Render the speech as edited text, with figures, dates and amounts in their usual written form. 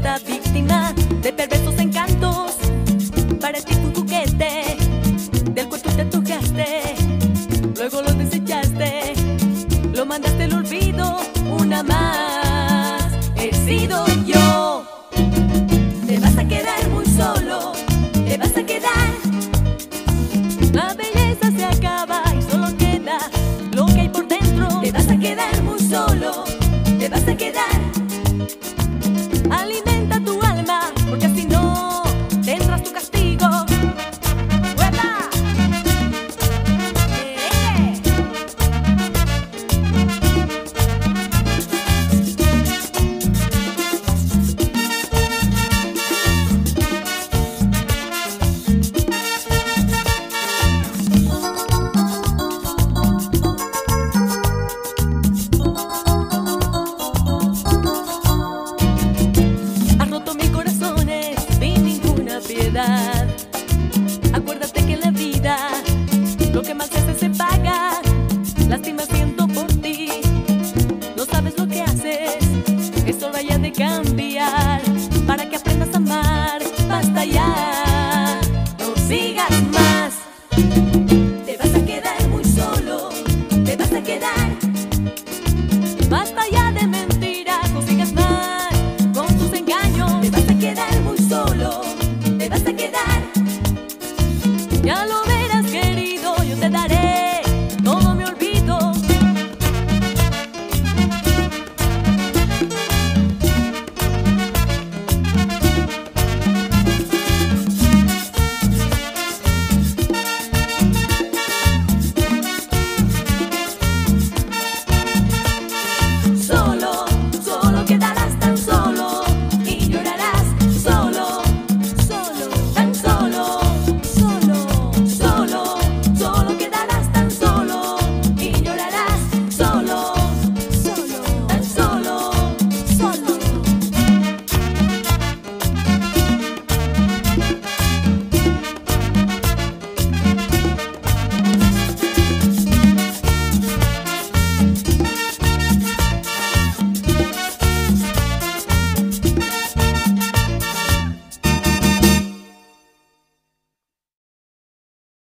esta víctima de perversos encantos. Para ti fue un juguete del cual tú te antojaste, luego lo desechaste, lo mandaste al olvido. Una más he sido yo. Te vas a quedar muy solo, te vas a quedar. La belleza se acaba y solo queda lo que hay por dentro. Te vas a quedar muy solo, te vas a quedar. Alimenta tu alma, porque así no tendrás tu castigo. ¡Hueva! Acuérdate que en la vida lo que más se hace se paga. Lástima siento por ti, no sabes lo que haces, es hora ya de cambiar.